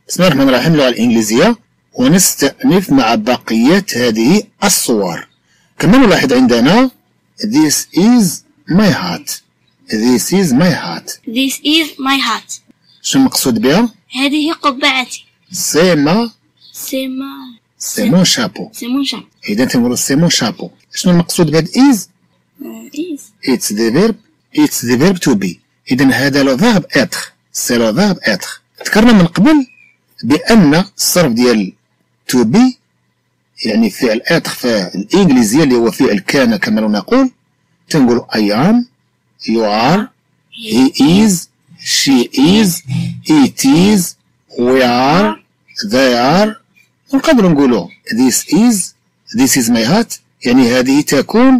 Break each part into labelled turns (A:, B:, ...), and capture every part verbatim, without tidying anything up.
A: بسم الله الرحمن الرحيم. اللغة الإنجليزية ونستأنف مع بقية هذه الصور. كما نلاحظ عندنا This is my hat. This is my hat.
B: This is my hat.
A: شو المقصود بها؟
B: هذه قبعتي.
A: C'est ma
B: C'est ma
A: C'est mon chapeau.
B: C'est mon chapeau.
A: إذا تنقولوا c'est mon chapeau. شنو المقصود بهذا is؟
B: is.
A: It's the verb It's the verb to be. إذا هذا لو verb être. C'est le verb être. ذكرنا من قبل بأن الصرف ديال to be يعني فعل être في الإنجليزية اللي هو فعل كان كما نقول تنقول I am, you are, he is, she is, it is, we are, they are. ونقدروا نقولوا this is this is my hat يعني هذه تكون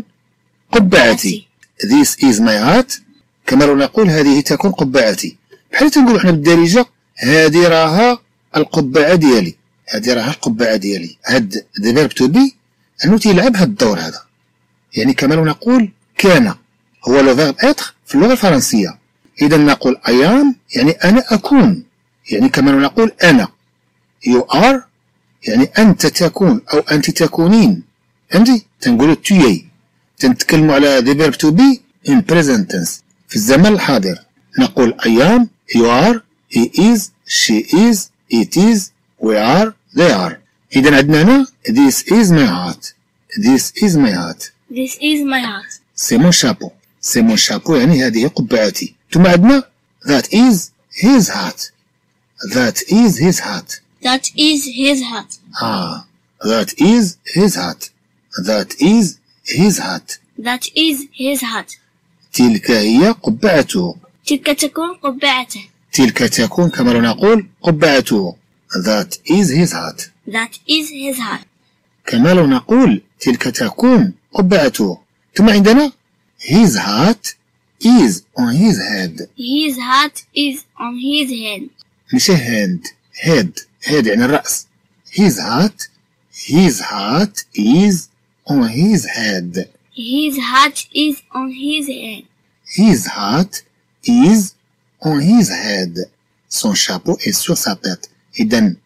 A: قبعتي. This is my hat كما نقول هذه تكون قبعتي. بحال تنقولوا حنا بالدارجة هذه راها القبعة ديالي. هذه راها القبعة ديالي. هاد the verb to be أنه تيلعب هاد الدور هذا. يعني كما نقول كان هو لو verb être في اللغة الفرنسية. إذا نقول I am يعني أنا أكون. يعني كما نقول أنا. You are يعني أنت تكون أو أنت تكونين. فهمتي؟ تنقولوا tu es. تنتكلموا على the verb to be in present tense في الزمن الحاضر. نقول I am, you are, he is, she is, it is, we are, they are. إذا عندنا هنا this is my hat. This is my hat.
B: This is my hat.
A: C'est mon chapeau. C'est mon chapeau يعني هذه قبعتي. ثم عندنا that is his hat. That is his hat.
B: That is his hat.
A: Ah, that is his hat. That is his hat.
B: That is his hat.
A: تلك هي قبعته.
B: تلك تكون قبعته.
A: تلك تكون كما نقول قبعته. That is his hat.
B: That is his hat.
A: كما لو نقول تلك تكون قبعته. ثم عندنا his hat is on his head.
B: His hat is on his head.
A: ماشي hand. head. head يعني الرأس. his hat his hat is on his head.
B: His hat is on his head.
A: His hat is on his head. Son chapeau est sur sa tête. إذن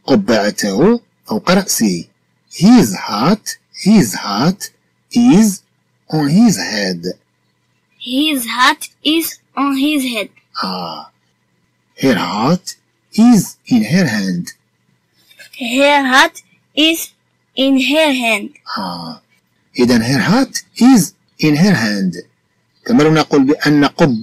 A: قبعته فوق رأسه. His hat his hat is on his head.
B: His hat is on his head.
A: Ah. Her hat is in her hand.
B: Her hat is in her hand.
A: Ah. إذن her hat is in her hand. كما لو نقول بأن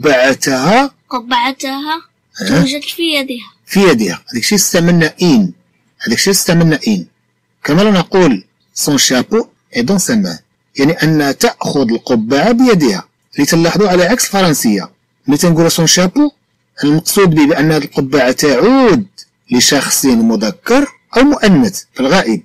A: قبعتها
B: قبعتها توجد في يدها.
A: في يدها. هذاك الشيء استعملنا in. هذاك الشيء استعملنا in. كما لو نقول son chapeau est dans sa main. يعني أنها تأخذ القبعة بيدها. اللي تلاحظوا على عكس الفرنسية. ملي تنقولوا son chapeau المقصود به بأن هذه القبعة تعود لشخص مذكر أو مؤنث في الغائب.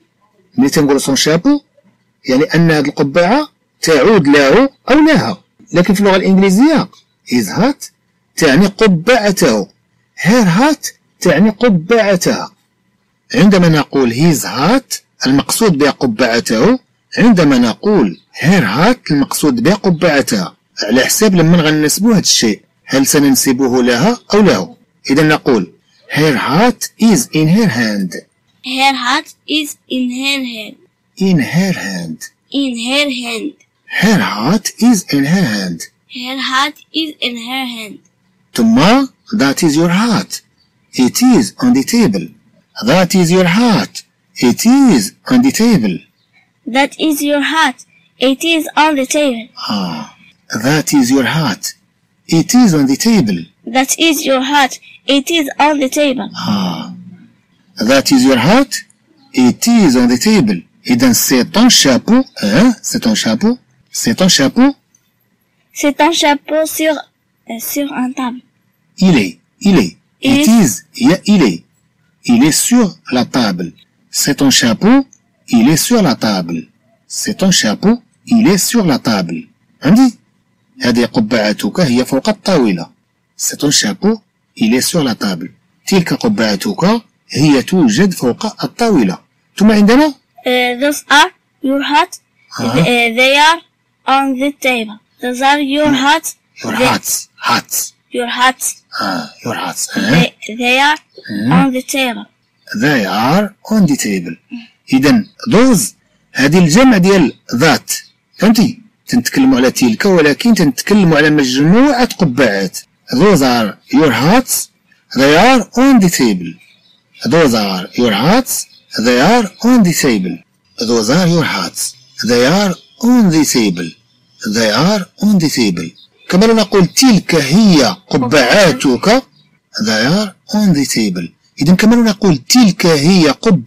A: ملي تنقولوا son chapeau يعني أن هذه القبعة تعود له أو لها. لكن في اللغة الإنجليزية his hat تعني قبعته. her hat تعني قبعتها. عندما نقول his hat المقصود بها قبعته. عندما نقول her hat المقصود بها قبعتها. على حساب لما غنسبوا هذا الشيء هل سننسبه لها أو له. إذا نقول her hat is in her hand.
B: Her hat is in her hand.
A: in her hand.
B: In her hand.
A: her hat is in her hand.
B: Her hat is in her hand.
A: ثم that is your hat. It is on the table. That is your hat. It is on the table.
B: That is your hat. It is on the table.
A: Ah, that is your hat. It is on the table.
B: That is your hat. It is on the table.
A: Ah, that is your hat. It is on the table. إذن c'est ton chapeau. Hein? C'est ton chapeau. C'est ton chapeau.
B: C'est un chapeau sur, euh, sur un table.
A: Il est. Il est. It is. Il est. Il est sur la table. C'est ton chapeau. Il est sur la table. C'est ton chapeau. Il est sur la table. عندي هذه قبعتك هي فوق الطاولة. C'est ton chapeau. Il est sur la table. تلك قبعتك هي توجد فوق الطاولة. ثم عندنا
B: Uh, those are your hat.
A: Huh?
B: Uh, they are on the table. Those are your hats.
A: your
B: They-
A: hats. Hats.
B: your hats.
A: اه your hats.
B: They,
A: اه
B: they are on the table.
A: they are on the table. إذا those هذه الجمع ديال ذات، فهمتي؟ تنتكلموا على تلك ولكن تنتكلموا على مجموعة قبعات. those are your hats. they are on the table. those are your hats. they are on the table. those are your hats. they are on the table. they are on the table. كما لو نقول تلك هي قبعاتك. they are on the table. إذا كما لو نقول تلك هي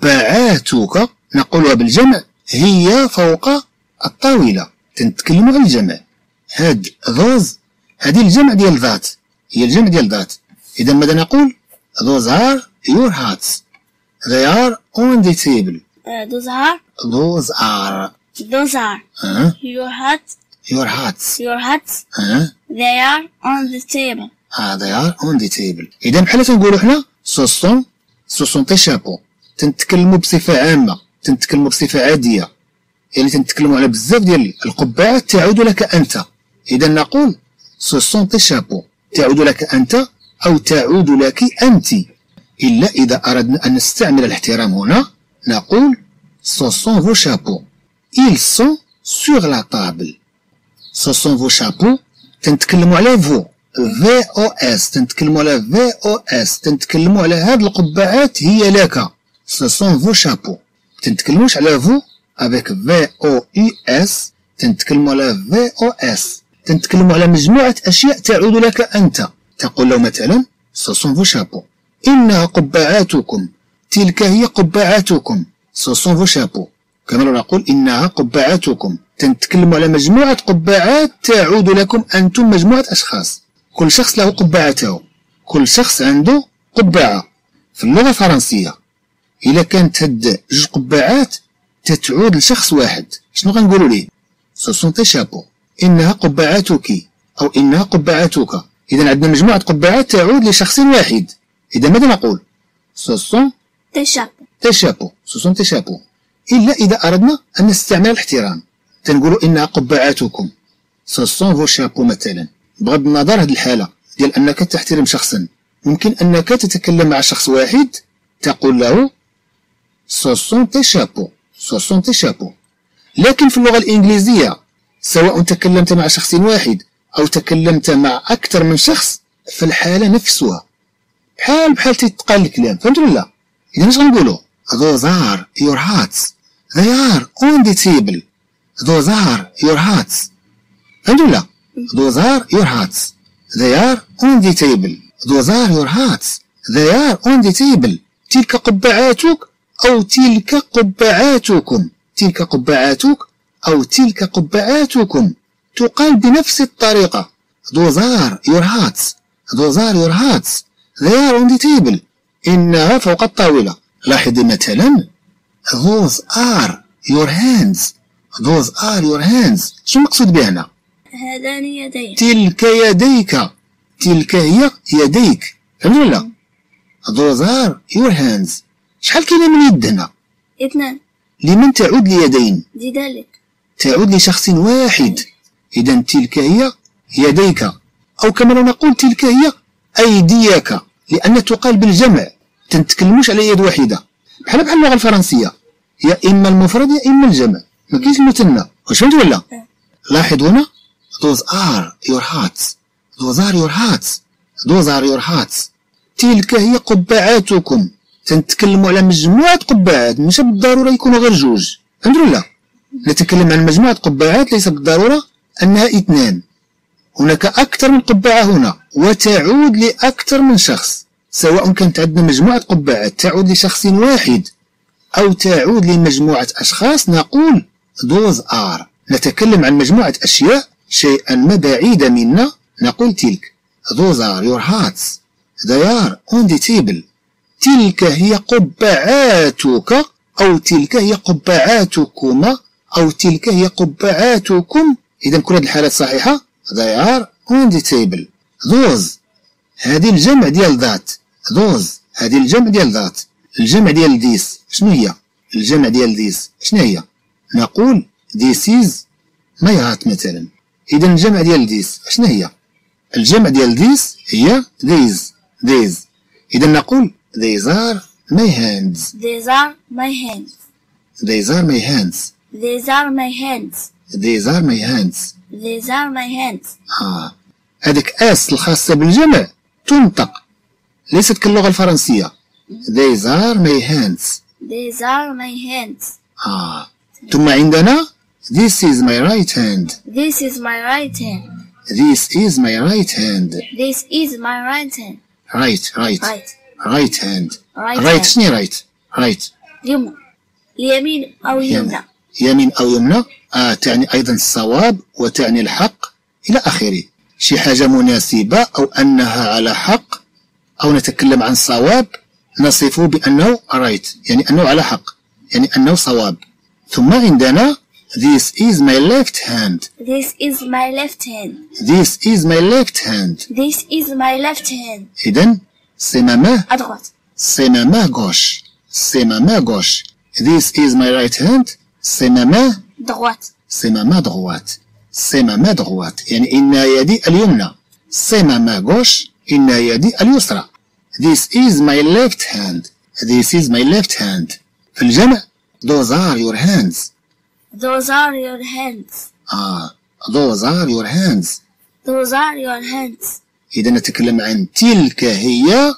A: قبعاتك نقولها بالجمع هي فوق الطاولة. تنتكلموا على الجمع. هاد those هذه الجمع ديال ذات، هي الجمع ديال ذات. إذا ماذا نقول؟ those are your hats. they are on the table.
B: Uh, those are
A: those are
B: those are
A: uh,
B: your hats.
A: your hats.
B: Your hats.
A: uh,
B: They are on the table.
A: ah, they are on the table. إذا بحال تنقولوا حنا ce sont ce sont tes chapeaux. تنتكلموا بصفة عامة، تنتكلموا بصفة عادية، يعني تنتكلموا على بزاف ديال القبعات تعود لك أنت. إذا نقول ce sont tes chapeaux، تعود لك أنت أو تعود لك أنت. إلا إذا أردنا أن نستعمل الاحترام هنا نقول ce sont vos chapeaux. ils sont sur la table. ce sont vos chapeaux. تنتكلموا على فو في او اس، تنتكلموا على في او اس، تنتكلموا على هاد القبعات هي لك. ce sont vos chapeaux. تنتكلموش على فو avec في او اي اس، تنتكلموا على في او اس. تنتكلموا على مجموعة أشياء تعود لك أنت. تقول له مثلا ce sont vos chapeaux. إنها قبعاتكم. تلك هي قبعاتكم. ce sont vos chapeaux. كما لو نقول إنها قبعاتكم. تنتكلموا على مجموعة قبعات تعود لكم أنتم مجموعة أشخاص. كل شخص له قبعته. كل شخص عنده قبعة. في اللغة الفرنسية إلا كانت هاد جوج قبعات تتعود لشخص واحد، شنو غنقولوا ليه؟ ce sont tes chapeaux. إنها قبعاتك أو إنها قبعاتك. إذا عندنا مجموعة قبعات تعود لشخص واحد. إذا ماذا نقول؟ ce sont
B: Tes chapeaux.
A: tes chapeaux. ce sont tes chapeaux. إلا إذا أردنا أن نستعمل الاحترام تنقولوا إنها قبعاتكم. ce sont vos chapeaux مثلا. بغض النظر هذه الحالة ديال أنك تحترم شخصا، ممكن أنك تتكلم مع شخص واحد تقول له ce sont tes chapeaux. ce sont tes chapeaux. لكن في اللغة الإنجليزية سواء تكلمت مع شخص واحد أو تكلمت مع أكثر من شخص فالحالة نفسها بحال بحال تيتقال الكلام، فهمت ولا لا؟ إذا اش غنقولوا؟ those are your hats. they are on the table. those are your hats. فهمت ولا لا؟ those are your hats. they are on the table. those are your hats. they are on the table. تلك قبعاتك أو تلك قبعاتكم. تلك قبعاتك أو تلك قبعاتكم تقال بنفس الطريقة. those are your hats. those are your hats. they are on the table. إنها فوق الطاولة. لاحظ مثلا those are your hands. those are your hands. شو المقصود بها هنا؟
B: هذان يدين.
A: تلك يديك. تلك هي يديك، فهمت ولا؟ those are your hands. شحال كاينة من يد هنا؟
B: اثنان.
A: لمن تعود ليدين؟
B: لذلك
A: تعود لشخص واحد. إذا تلك هي يديك، أو كما نقول تلك هي أيديك، لأن تقال بالجمع، تنتكلموش على يد واحدة. بحال بحال اللغة الفرنسية هي إما المفرد يا إما الجمع، ما كاينش المثنى. واش فهمت ولا؟ لاحظ هنا those are your hats. those are your hats. those are your hats. تلك هي قبعاتكم. تنتكلموا على مجموعة قبعات، مش بالضرورة يكونوا غير جوج، فهمت ولا؟ نتكلم عن مجموعة قبعات ليس بالضرورة أنها اثنان. هناك أكثر من قبعة هنا وتعود لأكثر من شخص، سواء كانت عندنا مجموعة قبعات تعود لشخص واحد أو تعود لمجموعة أشخاص نقول those are. نتكلم عن مجموعة أشياء شيئا ما بعيدا منا نقول تلك. those are your hats. they are on the table. تلك هي قبعاتك أو تلك هي قبعاتكما أو تلك هي قبعاتكم. إذا كل هذه الحالات صحيحة. they are on the table. those هذه الجمع ديال ذات. those هذه الجمع ديال ذات. الجمع ديال these شنو هي؟ الجمع ديال these شنو هي؟ نقول this is my hat مثلا. إذا الجمع ديال these شنو هي؟ الجمع ديال these هي these these. إذا نقول these are my hands.
B: These are my hands.
A: These are my hands.
B: These are my hands.
A: These are my hands.
B: These are my hands.
A: آه. هذيك اس الخاصة بالجمع تنطق ليست كاللغة الفرنسية. These are my hands.
B: These are my hands.
A: آه. ثم عندنا this is my right hand.
B: This is my right hand.
A: This is my right hand.
B: This is my right hand.
A: Right right
B: Right.
A: right hand.
B: Right
A: right
B: hand.
A: شنو right right
B: يمنى. اليمين أو يمنى.
A: يمين أو يمنى. آه تعني أيضا الصواب وتعني الحق إلى آخره. شي حاجة مناسبة أو أنها على حق أو نتكلم عن صواب نصفه بأنه right يعني أنه على حق يعني أنه صواب. ثم عندنا this is my left hand.
B: This is my left hand.
A: This is my left hand.
B: This is my left hand.
A: إذن c'est ma main.
B: À droite.
A: C'est ma main gauche. C'est ma main gauche. This is my right hand. C'est ma main.
B: Droite.
A: C'est ma main droite. C'est ma main droite. يعني إن يدي اليمنى. C'est ma main gauche. إن يدي اليسرى. This is my left hand. This is my left hand. في الجمع those are your hands.
B: Those are your hands.
A: آه those are your hands.
B: Those are your hands.
A: إذا نتكلم عن تلك هي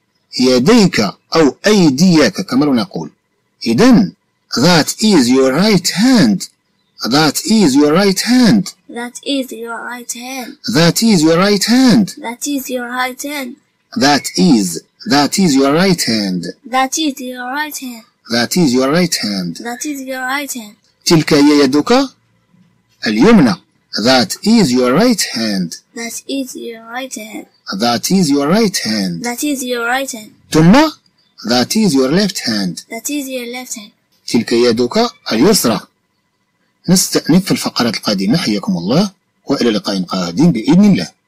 A: يديك أو أيديك كما نقول. إذن that is your right hand. That is your right hand.
B: That is your right hand.
A: That is your right hand.
B: That is your right hand.
A: That is. That is your right hand.
B: That is your right hand.
A: That is your right hand.
B: That is your right hand.
A: تلك هي يدك اليمنى. That is your right hand.
B: That is your right hand.
A: That is your right hand.
B: That is your right hand.
A: ثم that is your left hand.
B: That is your left hand.
A: تلك يدك اليسرى. نستأنف في الفقرات القادمة. حياكم الله وإلى لقاء قادم بإذن الله.